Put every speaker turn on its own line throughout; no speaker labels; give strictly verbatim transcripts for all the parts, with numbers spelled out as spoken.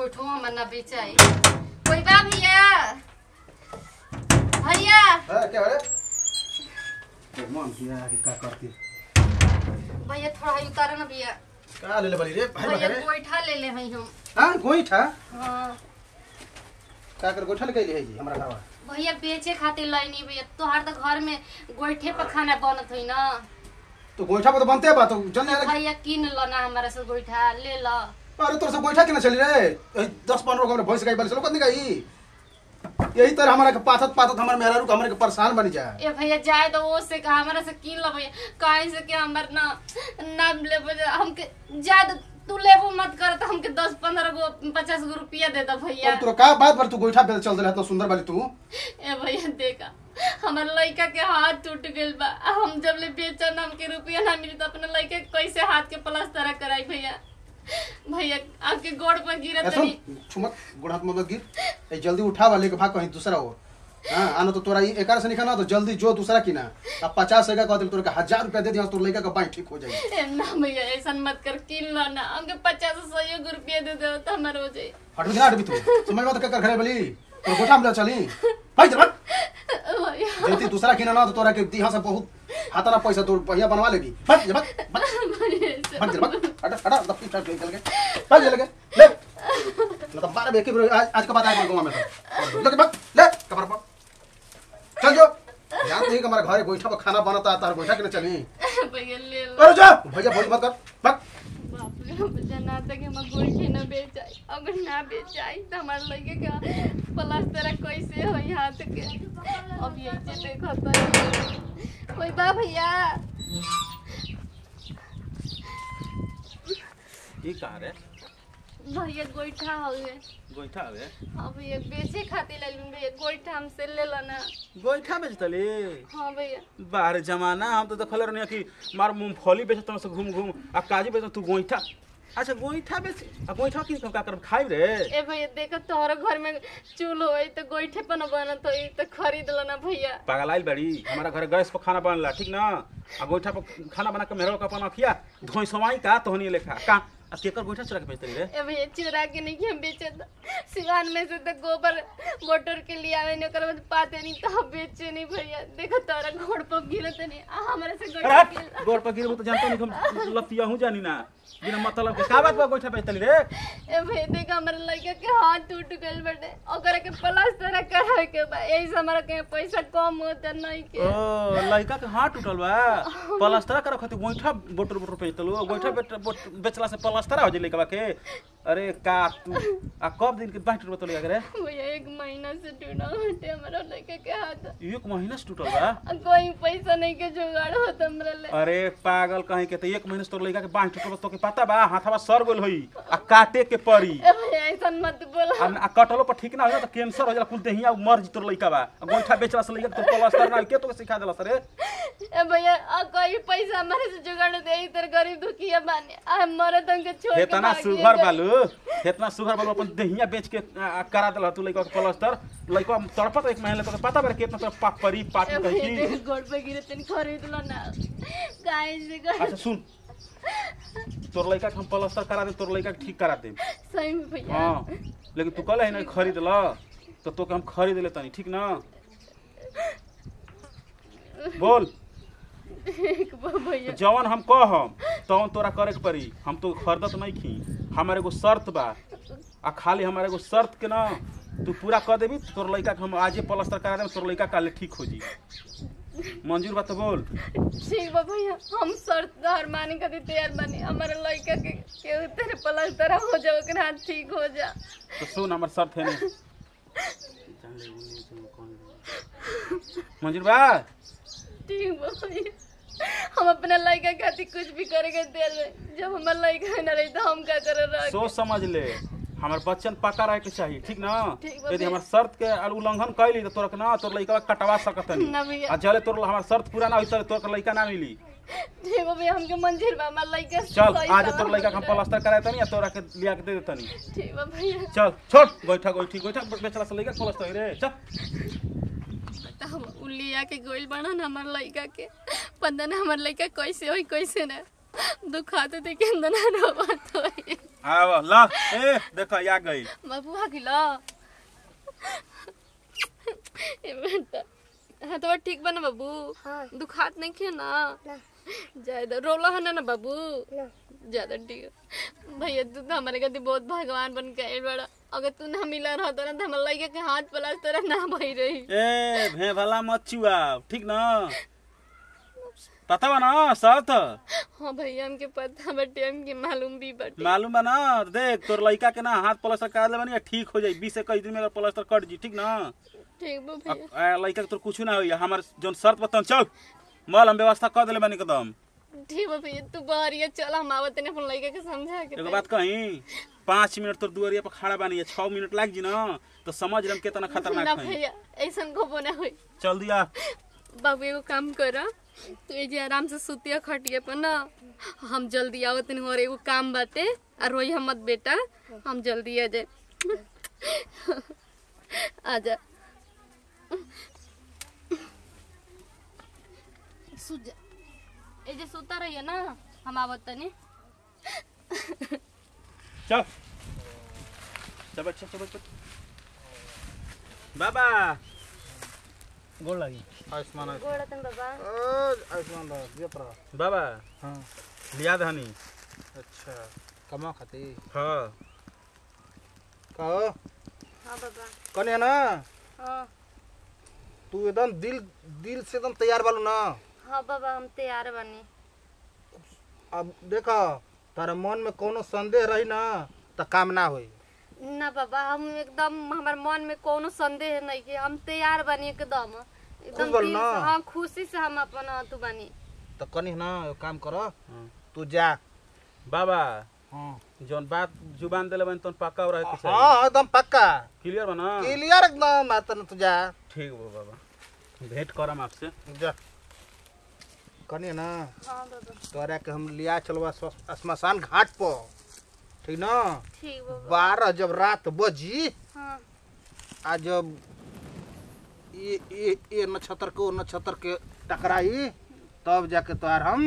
गोठो हमर ना बेचाई कोई बा भैया भैया
हां क्या हो रे मन किया कि का करती
भैया थोड़ा ही उतारो ना भैया
का ले ले बली रे भाई
भैया गोइठा ले ले हई हम
हां गोइठा
हां
का कर गोइठा ले गई है जी हमरा घरवा
भैया बेचे खातिर लईनी भैया तोहार तो घर में गोइठे पर खाना बनत होई ना
तो गोइठा पर तो बनते बा तो जन
भैया किन ल ना हमारा से गोइठा ले ल
अरे तोर से गोइठा केना चली रे दस पंद्रह गो भैंस गाय बाली से लोग कत गई यही तरह हमारा के पाथत पाथत हमर मेहरा रुक हमरे के परेशान बन जा
ए भैया जाए तो वो से का हमारा से किन ल भैया काहे से के हमर ना नाम ले हमके जाए तो तू लेबो मत कर तो हमके दस पंद्रह गो पचास गो रुपया दे द भैया
तोरा का बात पर तू गोइठा पे चल दे इतना सुंदर वाली तू
ए भैया देखा हमार लड़का के हाथ टूट गेल बा हम जब ले बेचन हमके रुपया ना मिली तो अपने लड़के कैसे हाथ के प्लास्टर कराई भैया भैया आपके गोड़ पर गिरत नहीं
छुमत गोड़ हाथ मत गिर ए जल्दी उठावा लेके भाग कहीं दूसरा हो हां आनो तो तोरा एकार से निकाना तो जल्दी जो दूसरा की ना अब पचास का कह दे तोरा के हजार रुपया दे दिया तोर लड़का का बाई ठीक हो जाई
ए ना भैया ऐसा मत कर किन लो ना हमके पचास सौ रुपया दे दे तो हमर हो जाई
हट भी ना हट भी तू समझ मत कर घरे बली तो गोठा में चली भाई चल
भैया
जल्दी दूसरा किना ना तो तोरा के दिहा से बहुत हाथना पैसा तोर पहिया बनवा लेगी भाग जा भाग भाग भाग हट हट दफ्ती चल निकल के भाग चल के ले मतलब बारह बेके आज आज का बात आए गांव में तो ले भाग ले कमर पर चल जो यार नहीं हमारे घर गोइठा पर खाना बनाता है तार गोइठा के चली
भैया ले लो
अरे जा भैया भोज मत कर भाग
बाप रे जना तक हम गोइठे न बेचाई अगर ना बेचाई तो हमार लगे का प्लास्टर कैसे होई हाथ के अब ये जे देखो तो कोई बा भैया
ये कहां रे
भैया गोइठा हवे
गोइठा हवे
हां भैया बेचे खातिर ले लूं भैया गोइठा हमसे ले लो ना
गोइठा बेचतली
हां भैया
बाहर जमाना हम तो देखले रहनी कि मार मूंगफली बेचत से घूम घूम आ काजी बेचत तू गोइठा अच्छा गोइठा बेच आ गोइठा की का कर खाई रे
ए भैया देखो तोहरा घर में चूल्हा होई तो गोइठे पर न बनत होई तो खरीद लो ना भैया
पागल आइल बड़ी हमारा घर गैस पर खाना बनला ठीक ना आ गोइठा पर खाना बना के मेहरो का अपन अखिया धोई सवाई का तोहनी लेखा का आ केकर गोइठा चुरा के बेचतली रे
ए भैया चुरा के नहीं हम बेचत सिवान में से तो गोबर मोटर के लिए आवे ने ओकर बाद पाते नहीं तो हम बेचे नहीं भैया देखो तोरा घोड़ पर गिरत नहीं आ हमरा से गोइठा
अरे गोड़ पर गिरबो तो जानतो नहीं हम लतिया हूं जानी ना बिना मतलब के का बात बा गोइठा बेचतली रे
ए भैया देखो हमर लड़का के हाथ टूट गेल बटे ओकरा के प्लास्टर करावे के बा एही से हमरा के पैसा कम होत नहीं के
ओ लड़का के हाथ टूटल बा प्लास्टर करे खातिर गोइठा बोटर बोटर बेचतलू गोइठा बेचला से प्लास्टर हो जे लड़का के अरे का तू आ कब दिन के बाहर टूटल बतलिया करे
भैया एक महीना से टूटा हटे हमरा लड़का के हाथ
एक महीना से टूटल बा
कोई पैसा नहीं के जुगाड़ होत हमरा ले
अरे पागल कहीं के त एक महीना से तोर लड़का के बाहर टूटल तो के पता बा हाथवा सर गेल होई आ काटे के पड़ी
ए भैया ऐसा मत बोला
आ कटलो पर ठीक ना हो त कैंसर हो जाला कुल देहिया मर जी तोर लड़का बा आ गोइठा बेचला से लड़का तो प्लास्टर ना के तो सिखा देला सर
ए भैया आ कोई पैसा हमारे से जुगाड़ दे इधर गरीब दुखिया बाने आ मरद के छोड़ के
इतना सुगर बालू इतना सुगर बालू अपन देहिया बेच के करा देला तू लड़का के प्लास्टर लड़का तड़पत एक महीना तो पता बा कितना तो पाप परी पाप कही
गोड़ पे गिरे तनी खरीद लो ना काहे से कर
अच्छा सुन तोर लड़का के हम प्लास्टर करा दे तोर लड़का के ठीक करा दे
सही में भैया
हां लेकिन तू कहले है ना खरीद ल तो तोके हम खरीद ले तनी ठीक ना बोल
एक भैया
जवन हम कहम तवन तोरा करे के पड़ी हम तो खरीदत नहीं खी हमारे एगो शर्त बा आ खाली हमारे एगो शर्त के ना तू पूरा कर देबी तोर लड़का के हम आजे प्लास्टर करा देम तोर लड़का काले ठीक हो जी मंजूर बा तो बोल
ठीक बा भैया हम शर्त हर माने के तैयार बानी हमारे लड़का के के तेरे प्लास्टर हो जाओ के हाथ ठीक हो जा
तो सुन हमर शर्त है नहीं मंजूर बा
ठीक बा भैया हम अपना लड़का खातिर कुछ भी करेंगे दे ले जब हमारा लड़का न रही तो हम क्या करे रह
सोच समझ ले हमार बच्चन पक्का रहे के चाहिए ठीक ना
ठीक बा
यदि हमार शर्त के उल्लंघन कैली तो तोरा के ना तोर लड़का कटवा सकत नहीं
ना भैया
आ जले तोर हमार शर्त पूरा ना होई तो तोर लड़का ना मिली
ठीक बा भैया हमके मंजूर बा हमारा लड़का
चल आज तोर लड़का के हम प्लास्टर कराए तनी या तोरा के लिया के दे देतनी
ठीक बा भैया
चल छोड़ गोइठा गोइठी गोइठा बेचला से लड़का प्लास्टर रे चल
तो हम उलिया के गोइल बना ना हमार लड़का के पता ना हमार लड़का कैसे होई कैसे ना दुखाते थे के अंदर ना रोबत होई
आव ला ए देखो या गई
बाबू आ गिला ए बेटा हाँ तो ठीक बना बाबू
हाँ।
दुखात नहीं खे ना
ना
ज्यादा रोला है ना ना बाबू
ना
ज्यादा ठीक है भैया तू तो हमारे गति बहुत भगवान बन के आइल बड़ा अगर तू ना मिला रहता ना तो हमारे लगे के हाथ पलास तेरा ना भई रही
ए भे भला मत चुआ ठीक ना पता बा ना शर्त
हाँ भैया हमके पता बटे हमके मालूम भी बटे
मालूम बा ना देख तोर लड़का के ना हाथ प्लास्टर कर ले बनी ठीक हो जाई बीस इक्कीस दिन में अगर प्लास्टर कट जी ठीक ना
ठीक बा
अब
भैया
ए, लड़का के तोर कुछ ना होई हमार जोन शर्त बतन चल मल हम व्यवस्था कर देले बनी एकदम
ठीक बा भैया तू बाहरिया चल हम आवत ने अपन लड़का के समझा के
एगो बात कही पाँच मिनट तोर दुआरिया पर खड़ा बानी है छह मिनट लाग जी ना तो समझ रम कितना
ना
खतरनाक है
भैया ऐसा को ना होई
चल दिया
बाबू एगो काम कर तू ये जे आराम से सुतिया खटिया पर ना हम जल्दी आवत नहीं और एगो काम बाटे और रोई हम मत बेटा हम जल्दी आ जाए आजा सुजा ए जे सुता रही है ना हम आवत तनी
चल चल बच्चा चल बच्चा बाबा गोड़ लगी
आयुष्मान
गोड़ा तन बाबा
आयुष्मान जेत रह
बाबा
हाँ
लिया धनी
अच्छा कमा खाती
हाँ
कहो
हाँ बाबा
कने ना
हाँ
तू एकदम दिल दिल से एकदम तैयार बालू ना
हाँ बाबा हम तैयार बनी
अब देखो तारा मन में कोनो संदेह रही ना तो काम ना होई
ना बाबा हम एकदम हमारे मन में कोनो संदेह नहीं है हम तैयार बनी एकदम
खुश
एकदम
बालू
दिल
ना?
से- हाँ खुशी से हम अपन तू बनी
तो कनी ना एगो काम करो तू जा
बाबा
हाँ
जोन बात जुबान देले बन तोन पक्का रहे के चाहिए
हाँ एकदम पक्का
क्लियर बना
क्लियर एकदम आता ना तू जा
ठीक बा बाबा भेंट करम आपसे
जा कनी ना
हाँ बाबा
तोरा के हम लिया चलवा स्व- श्मशान घाट पर ठीक ना
ठीक बाबा
बारह जब रात बजी
हाँ
आ जब ये ये ये नक्षत्र को नक्षत्र के टकराई तब जाके तोहार हम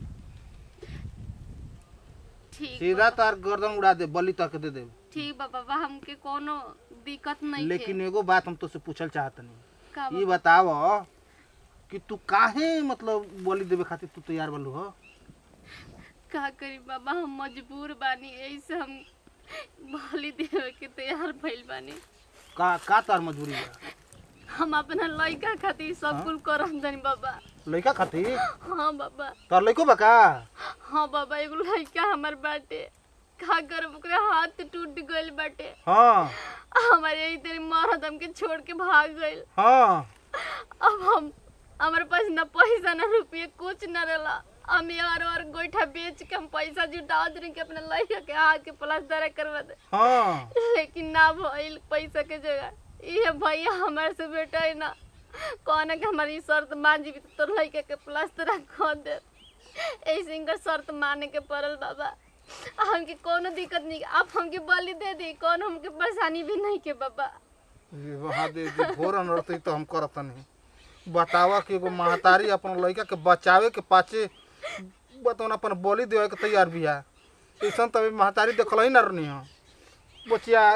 ठीक
सीधा तार गर्दन उड़ा दे बलि तक दे दे
ठीक बा बाबा हमके कोनो दिक्कत नहीं
लेकिन एगो बात हम तुझसे पूछल चाहत नहीं
का
ये बताव कि तू काहे मतलब बलि देवे खातिर तू तैयार बलू हो
का करी बाबा हम मजबूर बानी ऐसे हम बलि देवे के तैयार भइल बानी
का का तार मजबूरी बा
हम अपना लड़का खातिर सब कुल करम तनी बाबा
लड़का खातिर
हाँ बाबा
तार लड़को बा का
हाँ बाबा एगो लड़का हमार बाटे का करब ओकरा हाथ टूट गइल बाटे
हाँ
हमारे यही तेरी मरद हमके छोड़ के भाग गइल
हाँ
अब हम हमारे पास न पैसा न रुपये कुछ न रहला हम यार और गोईठा बेच के हम पैसा जुटा दे के अपने लड़का के हाथ के प्लास्टर करवा दे
हाँ
लेकिन ना भइल पैसा के जगह ये भैया हमारे से बेटा है ना कौन के हमारी शर्त मान जी तो लड़के के प्लास्टर कर दे ऐसे इनका शर्त माने के पड़ल बाबा हमके कोनो दिक्कत नहीं आप हमके बलि दे दी कौन हमके परेशानी भी नहीं के बाबा
ये वहाँ दे दी घोर अनर्थी तो हम करत नहीं बतावा कि एगो महतारी अपन लड़का के बचावे के पाछे बतौन अपन बलि देवे के तैयार भी है ऐसा तभी महतारी देखल ही ना रहनी है बचिया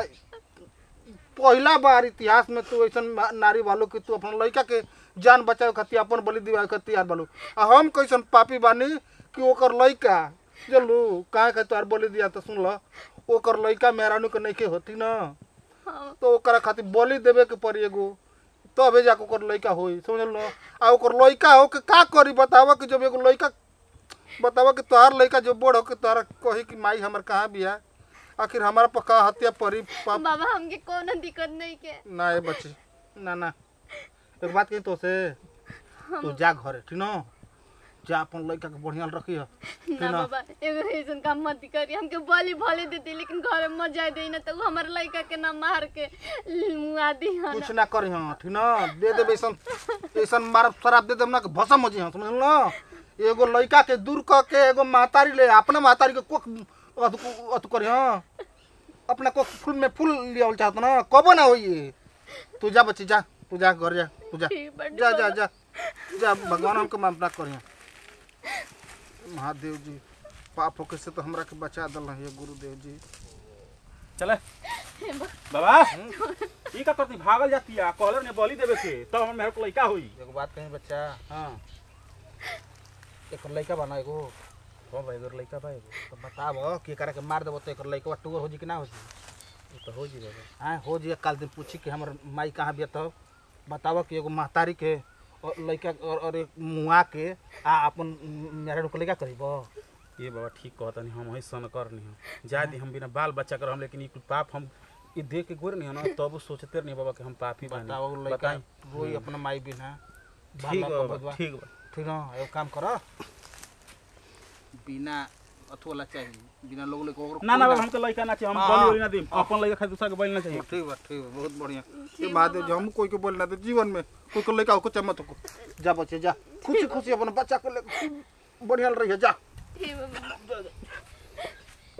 पहला बार इतिहास में तू ऐसा नारी वालो कि तू अपन लड़का के जान बचावे खातिर अपन बलि देवे के तैयार बालू आ हम कैसन पापी बानी कि ओकर लड़का चलू कहाँ का तोहार बलि दिया तो सुन ल ओकर लड़का मेहरानू के नइखे होती ना
हाँ
तो ओकरा खातिर बलि देवे के पड़ी एगो तबे जाके ओकर लड़का होई समझल न आ ओकर लड़का हो के का करी बतावा कि जब एगो लड़का बतावा कि तोहार लड़का जब बड़ हो के तोहरा कही कि माई हमर कहाँ बिया आखिर हमारा पक्का हत्या परी पाप
बाबा हमके कोनो दिक्कत नहीं के
ना ए बच्ची ना ना एक बात कही तो से तू जा घरे ठीक न जा अपन लड़का के बढ़िया रखियो
ना बाबा एगो ऐसन काम मत करी हमके बलि भले देती लेकिन घर में मत जाए दी ना तो उ हमर लड़का के ना मार के मुआ दी हन
कुछ ना करी हाँ ठीक न दे देबे ऐसन ऐसन मार शराब दे देब ना कि भसम हो जी हाँ समझल न एगो लड़का के दूर क के एगो महतारी ले अपने महतारी के कोख अथु अथु करी हाँ अपना कोख फूल में फूल लियावल चाहत ना कबो ना होई तू जा बच्ची जा तू जा घर जा तू जा
ठीक बाटे
जा जा जा जा भगवान हमके माफ ना करी महादेव जी पाप होके से तो हमरा के बचा दल है गुरुदेव जी।
चले बाबा ई का करती भागल जाती है कहले ने बलि देवे के तब हम मेरे को लइका होई।
एगो बात कहीं बच्चा,
हां
एक लइका बना एगो
हो भाई एगो लइका भाई एगो
तो बताब कि एकरा के मार देबो तो एक लइका टूर हो जी कि ना हो जी?
ई तो हो जी बाबा।
हां हो जी। काल दिन पूछी कि हमर माई कहां बिया तो बताव कि एगो महतारी के और लइका और, और एक मुआ के आ अपन मेरा को लइका करिबो।
ये बाबा ठीक कहता नहीं हम वही सन कर नहीं जाए दी हम बिना बाल बच्चा कर हम लेकिन ई कुल पाप हम ई देख के गोर नहीं ना तब वो सोचते नहीं बाबा कि हम पापी बानी।
बताओ लइका रोई अपना माई बिना।
ठीक है बाबा ठीक बा
ठीक ना एगो काम कर बिना अथवाला चाहिए बिना लोग ले को
ना ना बाबा हमके लइका ना चाहिए हम बलि ओली ना दी अपन लइका खातिर दूसरा के बलि ना चाहिए।
ठीक बा ठीक बा बहुत बढ़िया। ये महादेव जी हम कोई के बोल ना दे जीवन में कोई को लइका को चमत को जा बच्चे जा खुशी खुशी अपन बच्चा को ले बढ़िया रही है जा।
हे बाबा